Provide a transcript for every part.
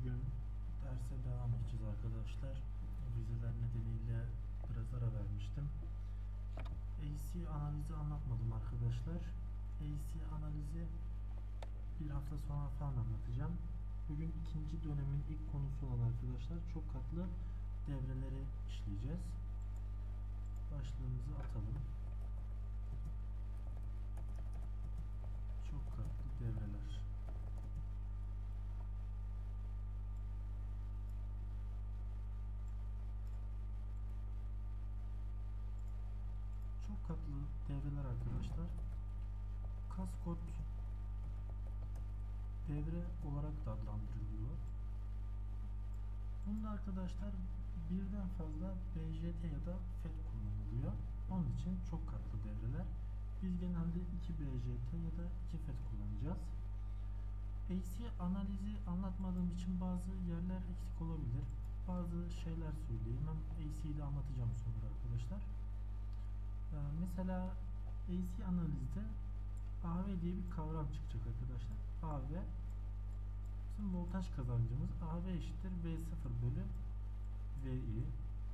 Bugün derse devam edeceğiz arkadaşlar. Vizeler nedeniyle biraz ara vermiştim. AC analizi anlatmadım arkadaşlar. AC analizi bir hafta sonra falan anlatacağım. Bugün ikinci dönemin ilk konusu olan arkadaşlar çok katlı devreleri işleyeceğiz. Başlığımızı atalım. Çok katlı devreler. Çok katlı devreler arkadaşlar kaskod devre olarak da adlandırılıyor. Bunda arkadaşlar birden fazla BJT ya da FET kullanılıyor. Onun için çok katlı devreler. Biz genelde 2 BJT ya da 2 FET kullanacağız. AC analizi anlatmadığım için bazı yerler eksik olabilir. Bazı şeyler söyleyeyim. Hem AC'yi de anlatacağım sonra arkadaşlar. Mesela AC analizde AV diye bir kavram çıkacak arkadaşlar. AV bizim voltaj kazancımız. AV eşittir V0 bölü VI.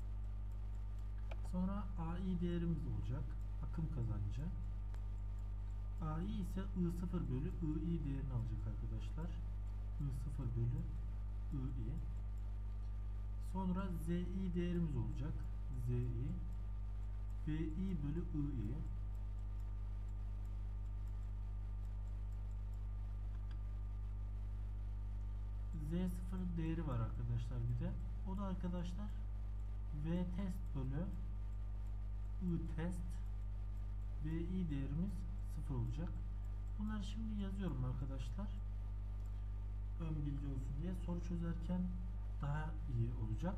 Sonra AI değerimiz olacak. Akım kazancı. AI ise I0 bölü II değerini alacak arkadaşlar. I0 bölü II. Sonra ZI değerimiz olacak. ZI. VI bölü II. Z0 değeri var arkadaşlar bir de. O da arkadaşlar V test bölü I test. VI değerimiz 0 olacak. Bunları şimdi yazıyorum arkadaşlar. Ön bilgi olsun diye soru çözerken daha iyi olacak.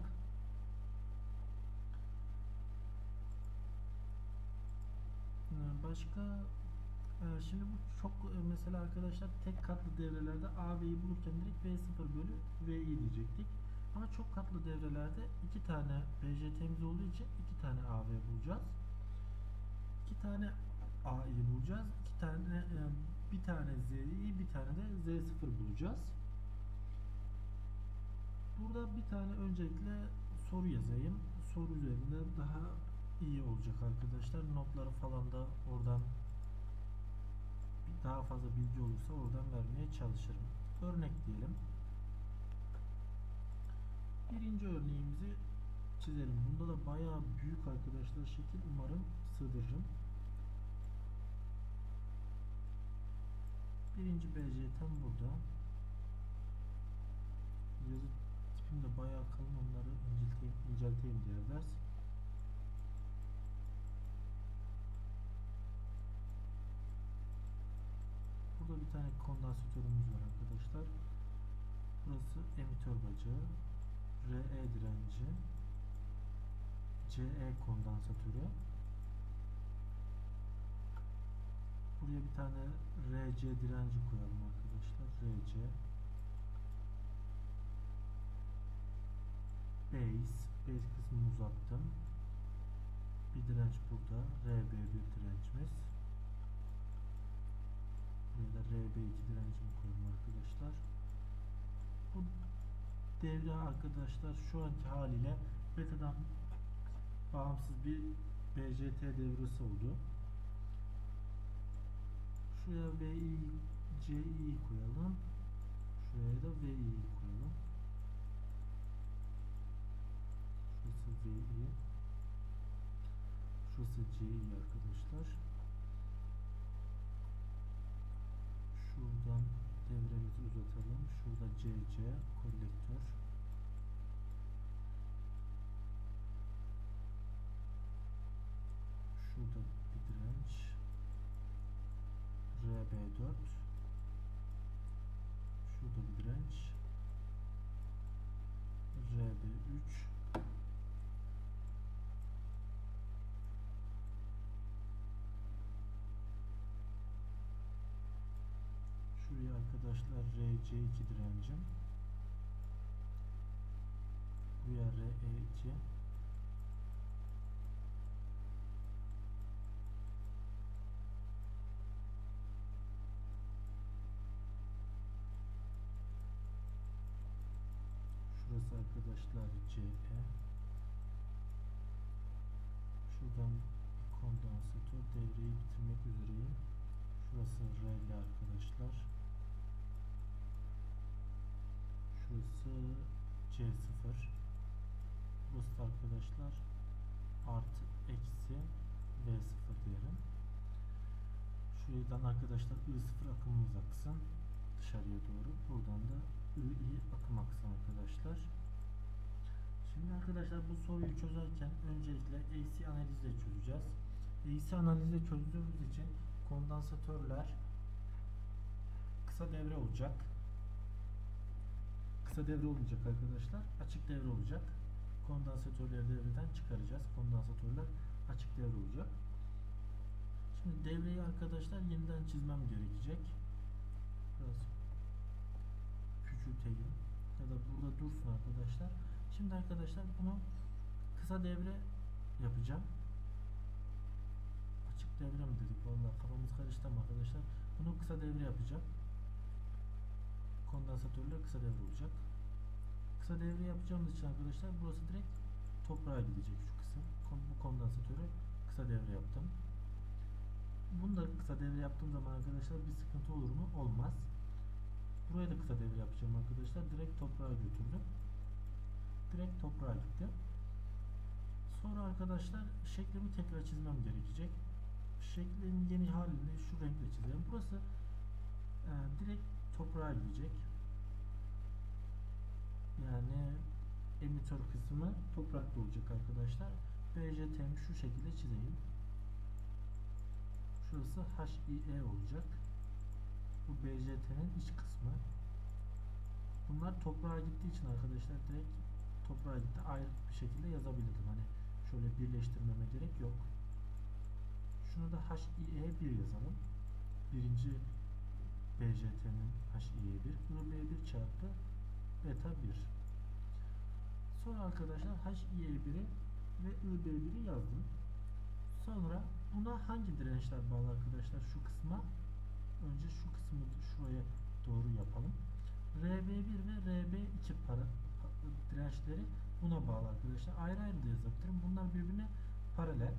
Başka şimdi bu çok mesela arkadaşlar tek katlı devrelerde AV'yi bulurken direkt V0 bölü VI diyecektik. Ama çok katlı devrelerde 2 tane BJT'miz olduğu için 2 tane AV bulacağız. 2 tane AI'yi bulacağız. 2 tane bir tane ZI, bir tane de Z0 bulacağız. Burada bir tane öncelikle soru yazayım. Soru üzerinde daha iyi olacak arkadaşlar. Notları falan da oradan daha fazla bilgi olursa oradan vermeye çalışırım. Örnek diyelim. Birinci örneğimizi çizelim. Bunda da bayağı büyük arkadaşlar şekil. Umarım sığdırırım. Birinci BJT'm burada. Yazı tipim de bayağı kalın. Onları incelteyim diğer ders. Burada bir tane kondansatörümüz var arkadaşlar. Burası emitör bacağı. RE direnci. CE kondansatörü. Buraya bir tane RC direnci koyalım arkadaşlar. RC. Base kısmını uzattım. Bir direnç burada. RB1 direncimiz. Buraya da RB2 direncimi koyalım arkadaşlar. Bu devre arkadaşlar şu anki haliyle betadan bağımsız bir BJT devresi oldu. Şuraya VI, CI koyalım. Şuraya da VI koyalım. Şurası VI. Şurası CI arkadaşlar. Şuradan devremizi uzatalım. Şurada CC kolektör. Şurada bir direnç. RB4. Şurada bir direnç. RB3. Şuraya arkadaşlar RC2 direncim. Buraya RE2. Şurası arkadaşlar CE. Şuradan kondansatör devreyi bitirmek üzereyim. Şurası RL arkadaşlar. Şurası C0. Burası da arkadaşlar artı eksi V0 diyelim. Şuradan arkadaşlar I0 akımımız aksın dışarıya doğru. Buradan da I akım aksın arkadaşlar. Şimdi arkadaşlar bu soruyu çözerken öncelikle AC analizle çözeceğiz. AC analizle çözdüğümüz için kondansatörler kısa devre olacak. Kısa devre olmayacak arkadaşlar. Açık devre olacak. Kondansatörleri devreden çıkaracağız. Kondansatörler açık devre olacak. Şimdi devreyi arkadaşlar yeniden çizmem gerekecek. Biraz küçülteyim. Ya da burada dursun arkadaşlar. Şimdi arkadaşlar bunu kısa devre yapacağım. Açık devre mi dedik? Vallahi kafamız karıştı ama arkadaşlar. Bunu kısa devre yapacağım. Kondansatörler kısa devre olacak. Kısa devre yapacağımız için arkadaşlar burası direkt toprağa gidecek şu kısım. Bu kondansatörü kısa devre yaptım. Bunu da kısa devre yaptığım zaman arkadaşlar bir sıkıntı olur mu? Olmaz. Buraya da kısa devre yapacağım arkadaşlar. Direkt toprağa götürdüm. Direkt toprağa gitti. Sonra arkadaşlar şeklimi tekrar çizmem gerekecek. Şeklin yeni halini şu renkle çizelim. Burası direkt toprağa gidecek. Yani emitör kısmı toprakta olacak arkadaşlar. BJT'mi şu şekilde çizeyim. Şurası HIE olacak. Bu BJT'nin iç kısmı. Bunlar toprağa gittiği için arkadaşlar direkt toprağa gitti. Ayrı bir şekilde yazabilirdim. Hani şöyle birleştirmeme gerek yok. Şunu da HIE1 yazalım. Birinci BJT'nin HIE1 IB1 çarpı beta 1. Sonra arkadaşlar HIE1'i ve IB1'i yazdım. Sonra buna hangi dirençler bağlı arkadaşlar? Şu kısma önce şu kısmı şuraya doğru yapalım. RB1 ve RB2 dirençleri buna bağlı arkadaşlar. Ayrı ayrı da yazabilirim. Bunlar birbirine paralel.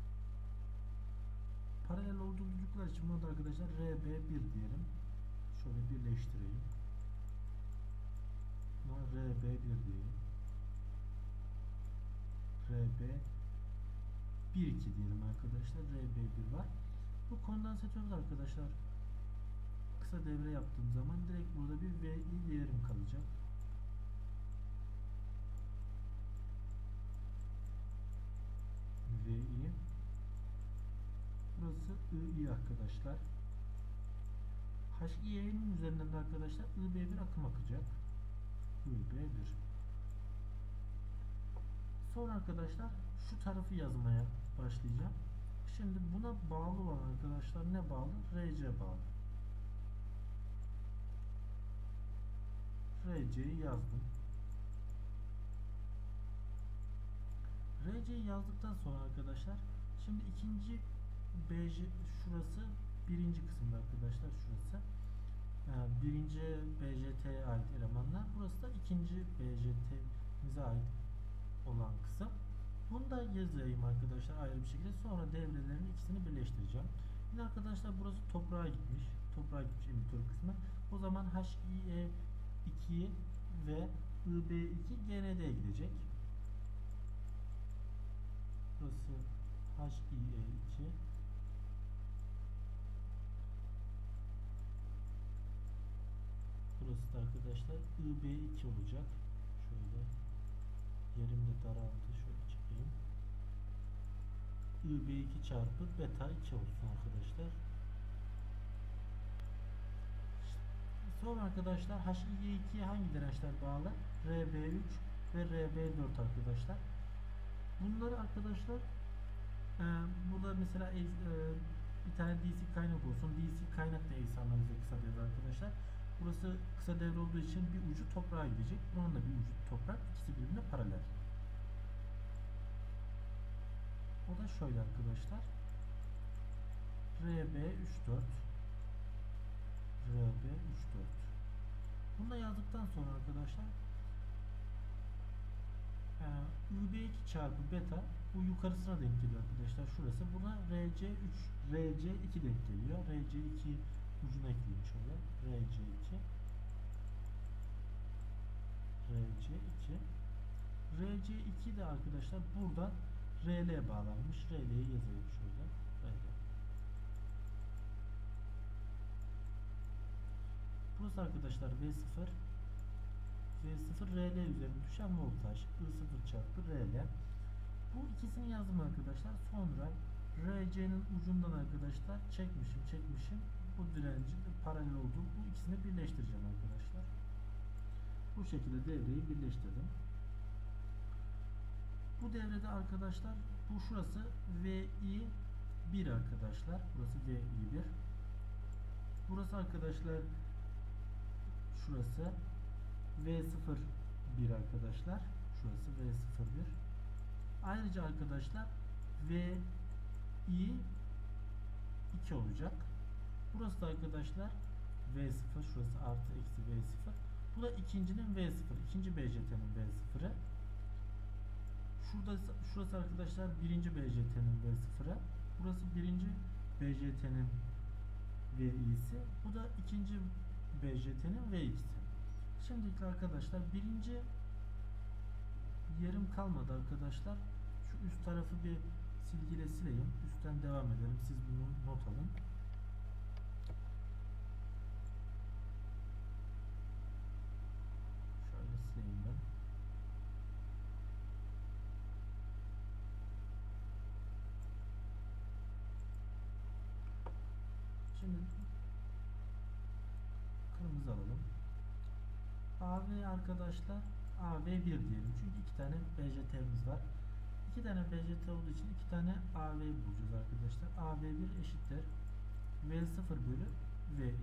Paralel oldukları için buna da arkadaşlar RB1 diyelim. Şöyle birleştireyim. Buna RB1 diyelim. RB12 diyelim arkadaşlar. RB1 var. Bu kondansatörde arkadaşlar kısa devre yaptığım zaman direkt burada bir VI değerim kalacak. VI. Burası I arkadaşlar. HIE'nin üzerinden de arkadaşlar IB1 akım akacak. IB1. Sonra arkadaşlar şu tarafı yazmaya başlayacağım. Şimdi buna bağlı olan arkadaşlar ne bağlı? RC bağlı. RC'yi yazdım. RC'yi yazdıktan sonra arkadaşlar şimdi ikinci BJ şurası birinci kısımda arkadaşlar şurası. Yani birinci BJT'ye ait elemanlar. Burası da ikinci BJT'mize ait olan kısım. Bunu da yazayım arkadaşlar ayrı bir şekilde. Sonra devrelerin ikisini birleştireceğim. Yine arkadaşlar burası toprağa gitmiş. Toprağa gitmiş emitör kısmı. O zaman HIE2 ve IB2 GND'ye gidecek. Burası HIE2. Burası da arkadaşlar IB2 olacak. Şöyle yerim de daraldı. Şöyle çekeyim. IB2 çarpı beta 2 olsun arkadaşlar. Sonra arkadaşlar HIE2'ye hangi dirençler bağlı? RB3 ve RB4 arkadaşlar. Bunları arkadaşlar burada mesela bir tane DC kaynak olsun. DC kaynak da AC analize kısa devre arkadaşlar. Burası kısa devre olduğu için bir ucu toprağa gidecek. Bunun da bir ucu toprak. İkisi birbirine paralel. O da şöyle arkadaşlar. RB34 RB34 Bunu da yazdıktan sonra arkadaşlar IB2 çarpı beta bu yukarısına denk geliyor arkadaşlar. Şurası. Buna RC3, RC2 denk geliyor. RC2 ucuna ekleyeyim şöyle. RC2 RC2 RC2 de arkadaşlar buradan RL bağlanmış. RL'yi yazayım şöyle. RL. Burası arkadaşlar V0 V0 RL üzerine düşen voltaj I0 çarpı RL. Bu ikisini yazdım arkadaşlar. Sonra RC'nin ucundan arkadaşlar çekmişim. Bu direnci paralel olduğu bu ikisini birleştireceğim arkadaşlar. Bu şekilde devreyi birleştirdim. Bu devrede arkadaşlar bu şurası VI1 arkadaşlar. Burası VI1. Burası arkadaşlar şurası V01 arkadaşlar. Şurası V01. Ayrıca arkadaşlar VI2 olacak. Burası da arkadaşlar V0. Şurası artı eksi V0. Bu da ikincinin V0. İkinci BJT'nin V0'ı. Şurası arkadaşlar birinci BJT'nin V0'ı. Burası birinci BJT'nin VI'si. Bu da ikinci BJT'nin V2'si. Şimdilik arkadaşlar birinci yerim kalmadı arkadaşlar. Şu üst tarafı bir silgiyle sileyim. Üstten devam edelim. Siz bunu not alın. Şöyle sileyim ben. Şimdi kırmızı alalım. AV arkadaşlar AV1 diyelim. Çünkü iki tane BJT'miz var. İki tane BJT olduğu için iki tane AV bulacağız arkadaşlar. AV1 eşittir V0 bölü VI.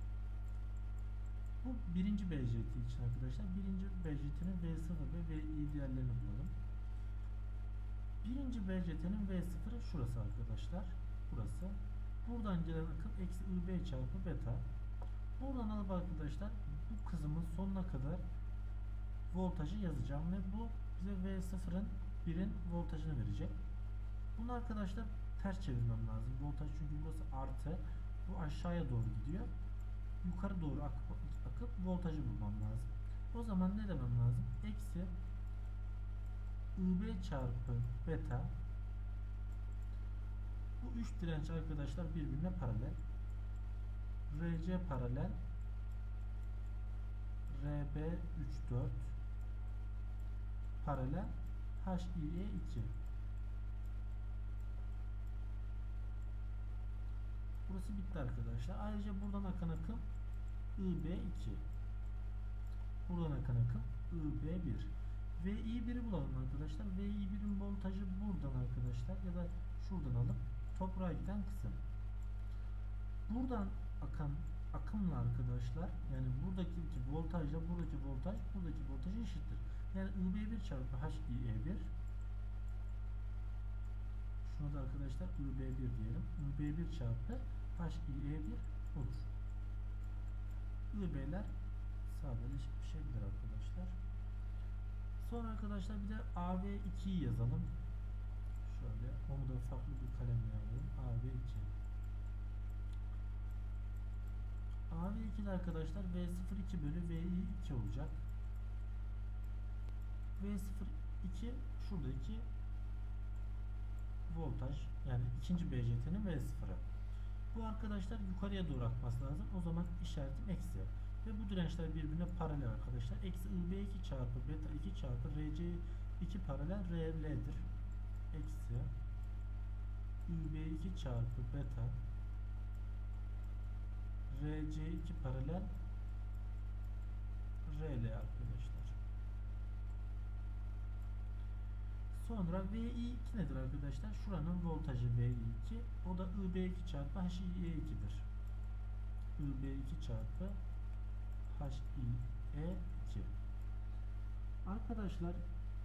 Bu birinci BJT için arkadaşlar. Birinci BJT'nin V0 ve VI değerlerini bulalım. Birinci BJT'nin V0'ı şurası arkadaşlar. Burası. Buradan gelen akım eksi IB çarpı beta. Buradan alıp arkadaşlar bu kısmın sonuna kadar voltajı yazacağım ve bu bize V0'ın 1'in voltajını verecek. Bunu arkadaşlar ters çevirmem lazım. Voltaj çünkü burası artı. Bu aşağıya doğru gidiyor. Yukarı doğru akıp voltajı bulmam lazım. O zaman ne demem lazım? Eksi IB çarpı beta. Bu 3 direnç arkadaşlar birbirine paralel. RC paralel RB34 paralel HIE2. Burası bitti arkadaşlar. Ayrıca buradan akan akım IB2. Buradan akan akım IB1. VI1'i bulalım arkadaşlar. VI1'in voltajı buradan arkadaşlar ya da şuradan alıp toprağa giden kısım. Buradan akan akımla arkadaşlar yani buradaki voltajla buradaki voltaj eşittir. Yani IB1 çarpı HIE1. Şuna da arkadaşlar IB1 diyelim. IB1 çarpı HIE1 olur. IB'ler sadeleşik bir şeydir arkadaşlar. Sonra arkadaşlar bir de AV2'yi yazalım. Şöyle onu da farklı bir kalemle alalım. AV2. AV2'de arkadaşlar V02 bölü VI2 olacak. V02 şuradaki voltaj yani ikinci BJT'nin V0'ı. Bu arkadaşlar yukarıya doğru akması lazım. O zaman işaretim eksi. Ve bu dirençler birbirine paralel arkadaşlar. Eksi IB2 çarpı beta 2 çarpı RC2 paralel RL'dir. Eksi IB2 çarpı beta RC2 paralel RL arkadaşlar. Sonra VI2 nedir arkadaşlar? Şuranın voltajı VI2. O da IB2 çarpı HIE2'dir. IB2 çarpı HIE2. Arkadaşlar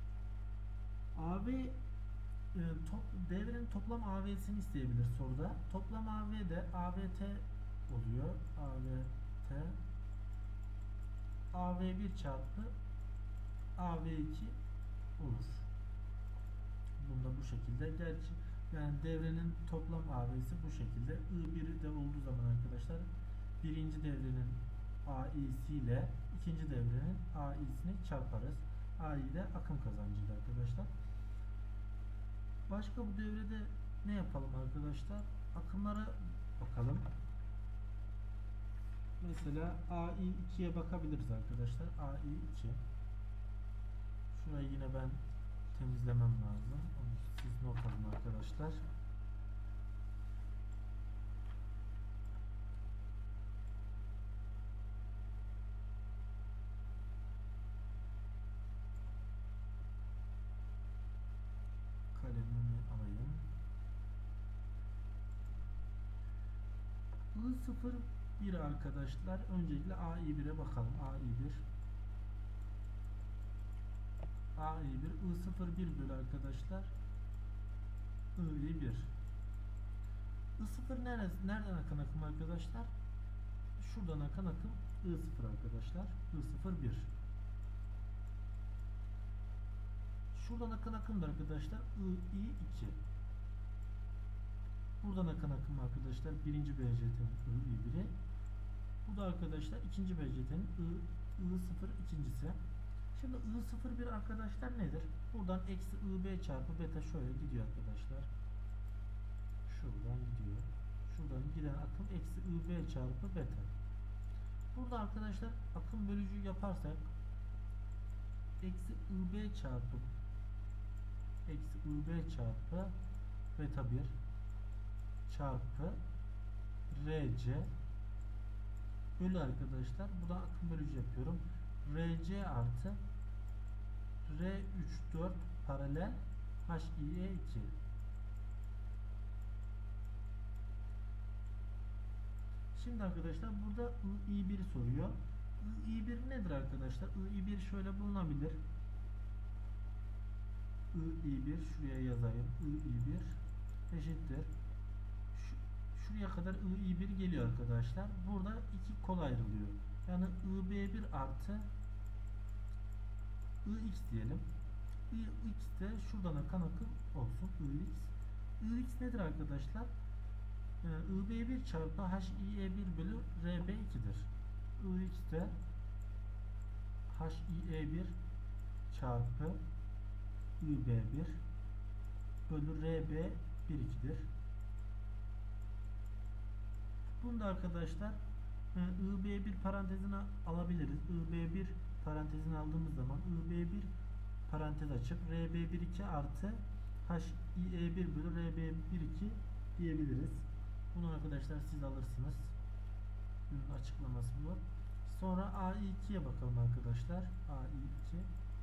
devrenin toplam AV'sini isteyebilir soruda. Toplam AV de AVT oluyor. AVT AV1 çarpı AV2 olur. Bunda bu şekilde. Gerçi yani devrenin toplam AV'si bu şekilde. I1 de olduğu zaman arkadaşlar birinci devrenin AI'si ile ikinci devrenin AI'sini çarparız. AI de akım kazancıydı arkadaşlar. Başka bu devrede ne yapalım arkadaşlar? Akımlara bakalım. Mesela AI2'ye bakabiliriz arkadaşlar. AI2. Şurayı yine ben temizlemem lazım. Onu siz not alın arkadaşlar. Kalemimi alayım. I01 arkadaşlar. Öncelikle AI1'e bakalım. AI1 I01 bölü arkadaşlar I1. I0 nereden akan akım arkadaşlar? Şuradan akan akım I0 arkadaşlar. I01. Şuradan akan akım da arkadaşlar I2. Buradan akan akım arkadaşlar birinci BCT'nin I1'i. Bu da arkadaşlar ikinci BCT'nin I0 ikincisi. Şimdi I01 arkadaşlar nedir? Buradan eksi IB çarpı beta şöyle gidiyor arkadaşlar. Şuradan gidiyor. Şuradan giden akım eksi IB çarpı beta. Burada arkadaşlar akım bölücü yaparsak eksi IB çarpı beta 1 çarpı RC bölü arkadaşlar. Buradan akım bölücü yapıyorum. RC artı R34 paralel HIE2. Şimdi arkadaşlar burada I1 soruyor. I1 nedir arkadaşlar? I1 şöyle bulunabilir. I1 şuraya yazayım. I1 eşittir. Şuraya kadar I1 geliyor arkadaşlar. Burada iki kol ayrılıyor. Yani IB1 artı IX diyelim. IX de şuradan akan akım olsun. IX. IX nedir arkadaşlar? IB1 çarpı HIE1 bölü RB2'dir. IX de HIE1 çarpı IB1 bölü RB12'dir. Bunu da arkadaşlar IB1 parantezine alabiliriz. IB1 parantezine aldığımız zaman IB1 parantez açıp RB12 artı HIE1 bölü RB12 diyebiliriz. Bunu arkadaşlar siz alırsınız. Bunun açıklaması bu. Sonra AI2'ye bakalım arkadaşlar. AI2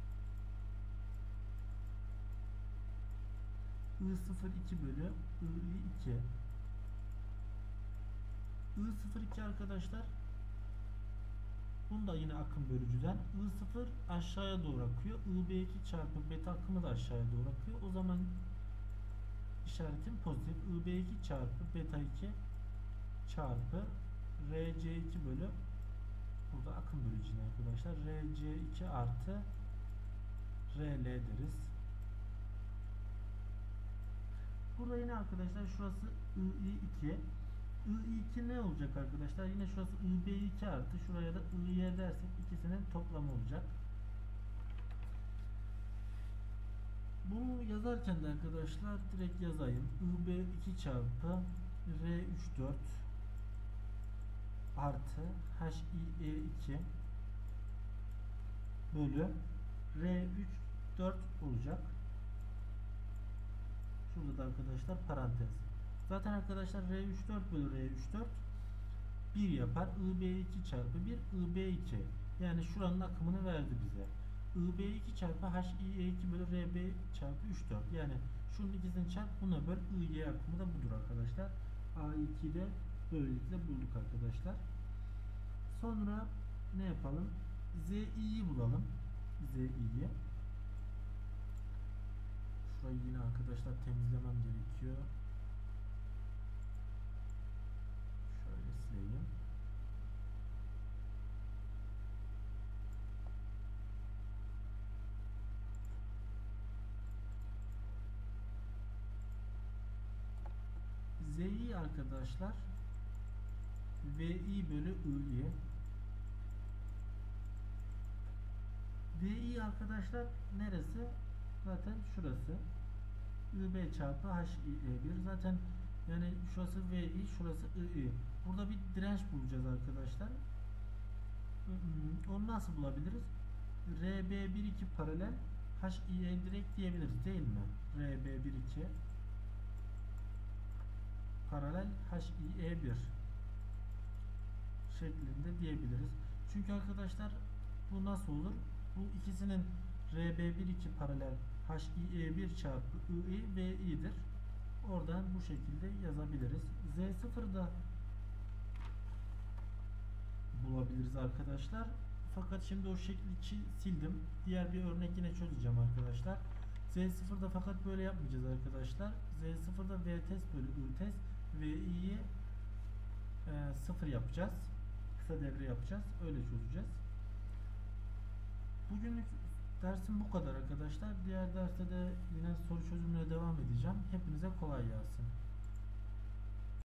I02 bölü I2. I02 arkadaşlar bunu da yine akım bölücüden I0 aşağıya doğru akıyor. IB2 çarpı beta akımı da aşağıya doğru akıyor. O zaman işaretim pozitif. IB2 çarpı beta 2 çarpı RC2 bölü burada akım bölücüğü arkadaşlar. RC2 artı RL deriz. Burada yine arkadaşlar şurası I2. I2 ne olacak arkadaşlar? Yine şurası IB2 artı şuraya da IY dersek ikisinin toplamı olacak. Bunu yazarken de arkadaşlar direkt yazayım. IB2 çarpı R34 artı HIE2 bölü R34 olacak. Şurada da arkadaşlar parantez. Zaten arkadaşlar R34 bölü R34 1 yapar. IB2 çarpı 1 IB2. Yani şuranın akımını verdi bize. IB2 çarpı HIE2 bölü RB çarpı 34. Yani şunun ikisini çarp buna böl. IY akımı da budur arkadaşlar. A2'de böylelikle bulduk arkadaşlar. Sonra ne yapalım? ZI'yi bulalım. ZI'yi. Şurayı yine arkadaşlar temizlemem gerekiyor. Şöyle sileyim. Zi arkadaşlar Vi bölü I. Vi arkadaşlar neresi? Zaten şurası. IB çarpı HIE1. Zaten yani şurası Vi, şurası I. Burada bir direnç bulacağız arkadaşlar. Onu nasıl bulabiliriz? RB12 paralel HIE direkt diyebiliriz değil mi? RB12 paralel HIE1 şeklinde diyebiliriz. Çünkü arkadaşlar bu nasıl olur? Bu ikisinin RB12 paralel HIE1 çarpı I VI'dir. Oradan bu şekilde yazabiliriz. Z0'da bulabiliriz arkadaşlar. Fakat şimdi o şekli sildim. Diğer bir örnek yine çözeceğim arkadaşlar. Z0'da fakat böyle yapmayacağız arkadaşlar. Z0'da V test bölü I test VI'yi 0 yapacağız. Kısa devre yapacağız. Öyle çözeceğiz. Bugünlük dersim bu kadar arkadaşlar. Diğer derste de yine soru çözümüne devam edeceğim. Hepinize kolay gelsin.